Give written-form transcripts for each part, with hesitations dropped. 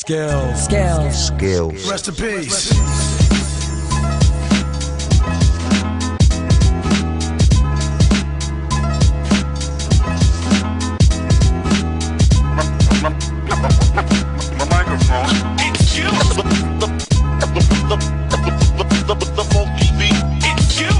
Skills. Rest in peace. My microphone. It's you. The funky beat. It's you.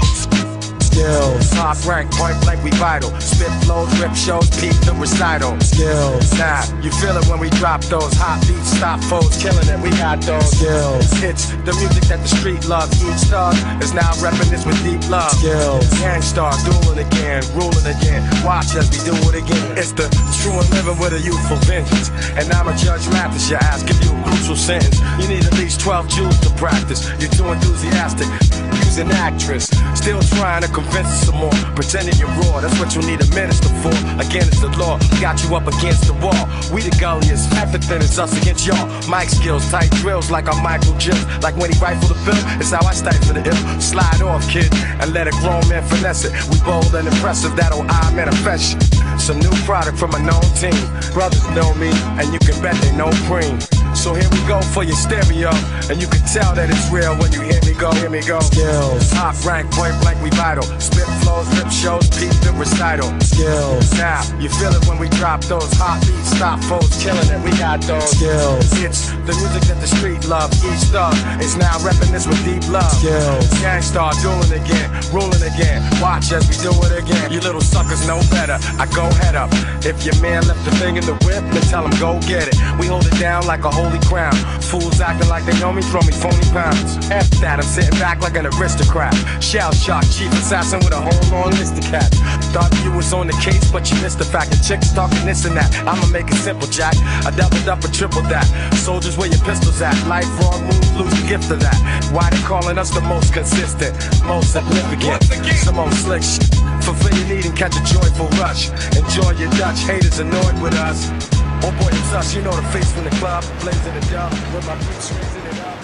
Skills. Top rank, point blank, we vital. Spit flows, rip shows, peak the recital. Skills. Nah, you feel it when we drop those hot beats, stop foes, killing it. We got those Skills. hits, the music that the street loves. Each star is now repping this with deep love. Skills. Gangstar, dueling again, ruling again. Watch as we do it again. It's the true and living with a youthful vengeance. And I'ma judge Mathis, your ass give you a crucial sentence. You need at least 12 Jews to practice. You're too enthusiastic. Use an actress, still trying to convince us some more. Pretending you're raw, that's what you need a minister for. Again, it's the law, we got you up against the wall. We the gulliest, everything is us against y'all. Mic skills, tight drills like I'm Michael Jim. Like when he rifle the bill, it's how I stifle the ill. Slide off, kid, and let a grown man finesse it. We bold and impressive, that'll I manifest you. Some new product from a known team. Brothers know me, and you can bet they know cream. So here we go for your stereo, and you can tell that it's real when you hear me go, Skills. Top rank, point blank, we vital. Spit flows, rip shows, peak the recital. Skills. Now, you feel it when we drop those hot beats, stop foes, killing it, we got those Skills. It's the music that the street loves. Each thug is now repping this with deep love. Skills. Gangstar, dueling again, ruling again. Watch as we do it again. You little suckers know better, I go head up. If your man left the thing in the whip, then tell him go get it. We hold it down like a holy crown. Fools acting like they know me, throw me phony pounds. F that, I'm sitting back like an aristocrat. Shell shock, chief assassin with a hold on Listocat. Thought you was on the case, but you missed the fact that chicks talking this and that. I'ma make it simple, Jack. I doubled up and tripled that. Soldiers, where your pistols at? Life wrong move, lose the gift of that. Why they calling us the most consistent, most significant? Some old slick shit. Fulfill your need and catch a joyful rush. Enjoy your Dutch, haters annoyed with us. Oh boy, it's us, you know the face from the club, blazing it up, with my beats raising it up.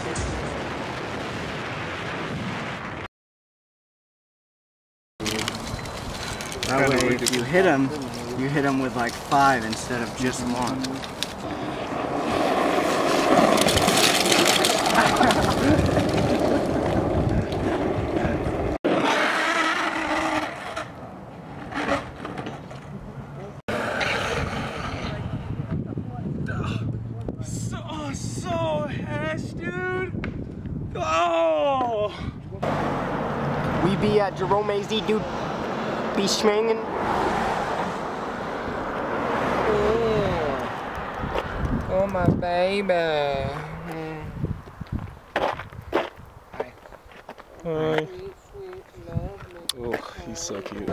That way, if you hit him with like 5 instead of just 1. So hash, dude. Oh. We be at Jerome AZ, dude. Be swinging. Oh my baby. Hi. Oh, he's so cute.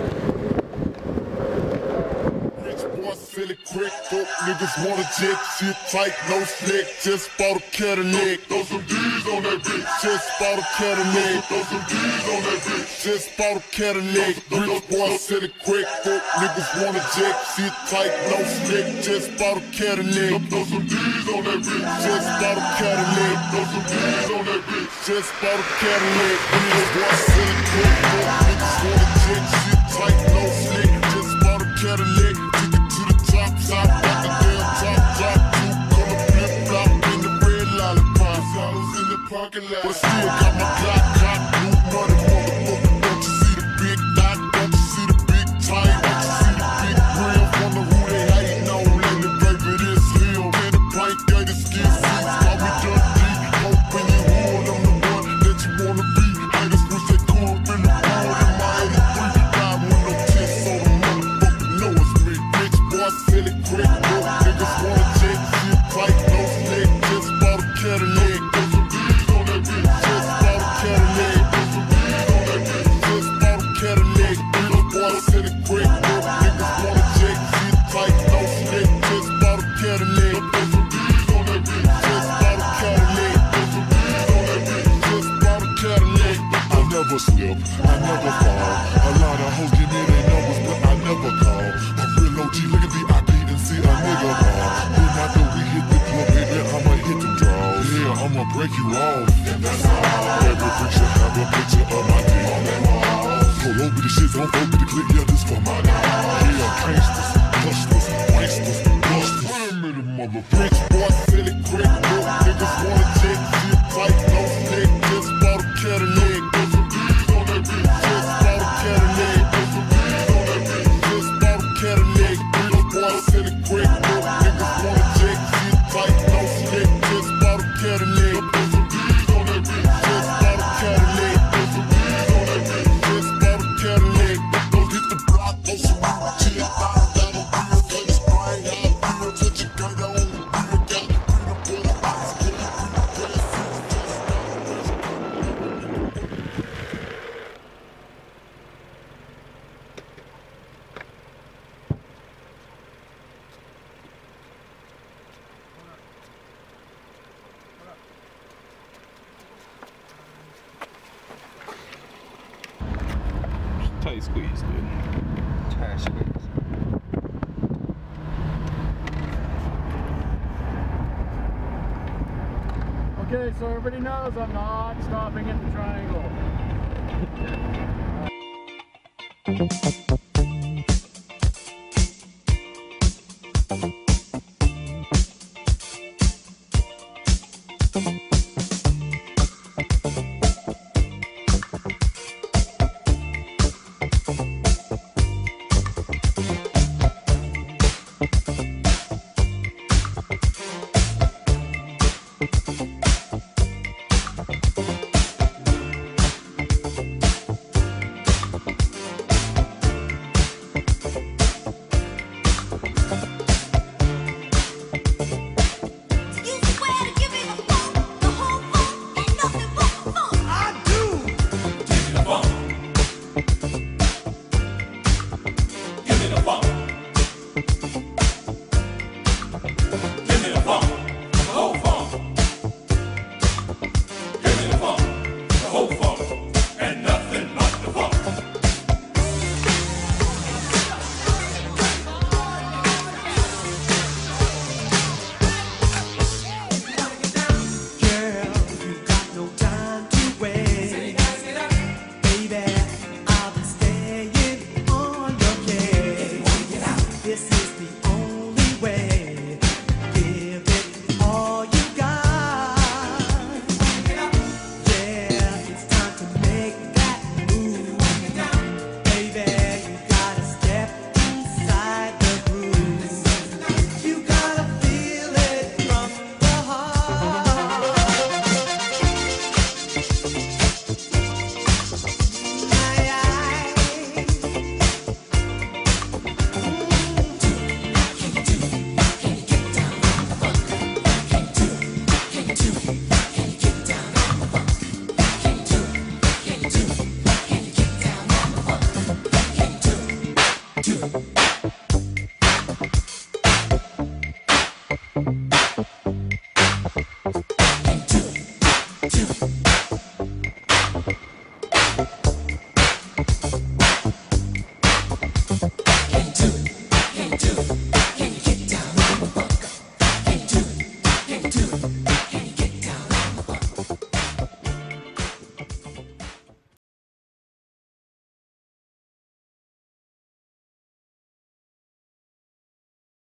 Silly quick, fuck niggas wanna jet, shit tight, no slick, just bought a Cadillac. Throw some D's on that bitch, just bought a Cadillac. Throw some D's on that bitch, just bought a Cadillac. Rich boy, silly quick, fuck niggas wanna jet, shit tight, no slick, just bought a Cadillac. Throw some D's on that bitch, just bought a Cadillac. Throw some D's on that bitch, just bought a Cadillac. Rich boy, silly quick, fuck niggas wanna jet, shit tight, no slick, just bought a Cadillac. Top, got the damn top, you gonna flip-flop in the red lollipop. Dollars in the parking lot, but still got my Glock cock, new money, motherfucker. Don't you see the big dot? Don't you see the big time? Don't you see the big grill? Wonder who they hating on lately, baby, this hill. In the pint, gator skin seats, while we done deep. Hoping you would, I'm the one that you wanna be. Haters wish they could have been the world in my 83. Ride with no test, so the motherfucker know it's me. Bitch, boy, silly quick, look, niggas wanna check shit tight, no slick, just bought a Cadillac. Throw some D's on that bitch, just bought a Cadillac. Throw some D's on that bitch, just bought a Cadillac. Bitch, boy, silly quick, look, niggas wanna check shit tight, no slick, just bought a Cadillac. Throw some D's on that bitch, just bought a Cadillac. Throw some D's on that bitch, just bought a Cadillac. I never slip, I never fall. A lot of hoes give me their numbers, but I never call. A real OG, look at the IP and see a nigga ball. When after we hit the club, baby, I'ma hit them draws. Yeah, I'ma break you off. Every freak should have a picture of my dick. Pull over the shit, don't over the clip, yeah, this for my dog. Yeah, gangsters, hustlers, wanksters, busters. the mother. Rich boy, silly, quick, broke niggas wanna check shit tight, no slick. Just bought a Cadillac, put some D's on that bitch. Just bought a Cadillac, put some D's on that bitch. Just bought a Cadillac, rich boy, silly, quick, broke niggas wanna check shit tight, no slick. Just bought a Cadillac, put some D's on that bitch. Just bought a Cadillac, put some D's on that bitch. Just bought a Cadillac, go hit the block, go some shit, Tight squeeze, dude. Tight squeeze. Okay, so everybody knows I'm not stopping at the triangle.